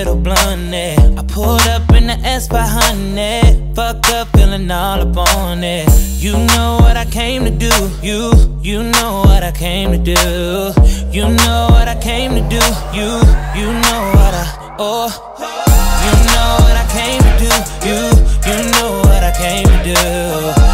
little blunt it. I pulled up in the S500, fucked up, feeling all up on it. You know what I came to do. You know what I came to do. You know what I came to do. You know what you know what I came to do. You know what I came to do.